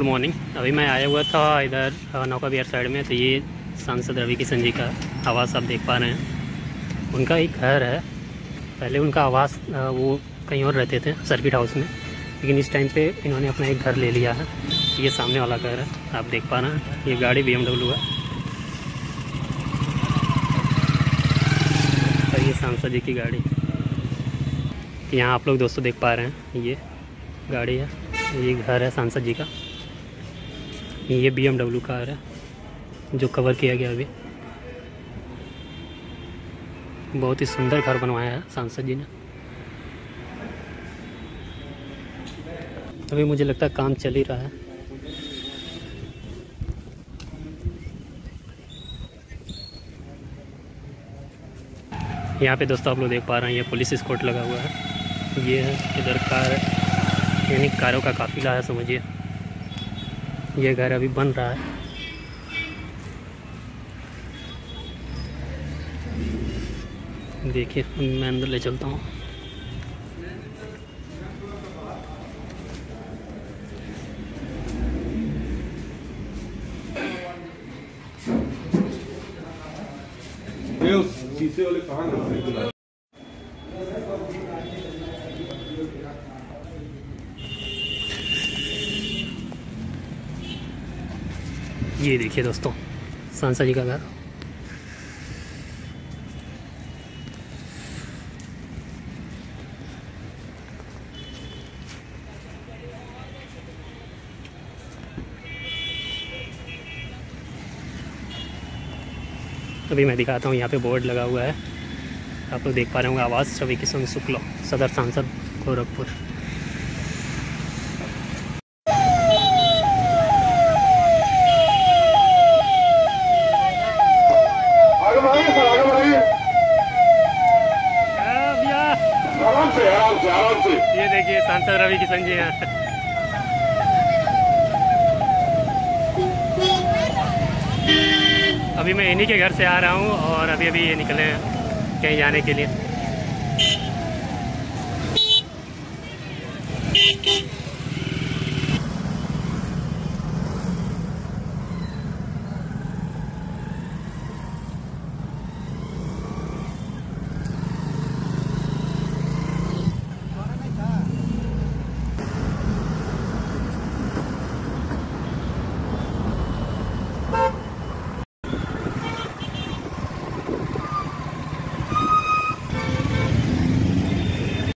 Good morning. अभी मैं आया हुआ था इधर नौका विहार साइड में, तो ये सांसद रवि किशन जी का आवास आप देख पा रहे हैं। उनका ही घर है। पहले उनका आवास वो कहीं और रहते थे, सर्किट हाउस में, लेकिन इस टाइम पे इन्होंने अपना एक घर ले लिया है। ये सामने वाला घर है, आप देख पा रहे हैं। ये गाड़ी BMW है और ये सांसद जी की गाड़ी। यहाँ आप लोग दोस्तों देख पा रहे हैं, ये गाड़ी है, ये घर है सांसद जी का। ये BMW कार है जो कवर किया गया अभी। बहुत ही सुंदर घर बनवाया है सांसद जी ने। अभी मुझे लगता है काम चल ही रहा है। यहाँ पे दोस्तों आप लोग देख पा रहे हैं, ये पुलिस एस्कॉर्ट लगा हुआ है। ये है इधर कार, यानी कारों का काफिला है समझिए। ये घर अभी बन रहा है। देखिए मैं अंदर ले चलता हूँ। शीशे वाले कहाँ हैं? ये देखिए दोस्तों सांसद जी का घर। अभी मैं दिखाता हूँ, यहाँ पे बोर्ड लगा हुआ है, आप लोग देख पा रहे होंगे, आवास रवि किशन शुक्ला, सदर सांसद गोरखपुर। ये देखिए सांसद रवि किशन जी हैं। अभी मैं इन्हीं के घर से आ रहा हूँ और अभी ये निकले हैं कहीं जाने के लिए।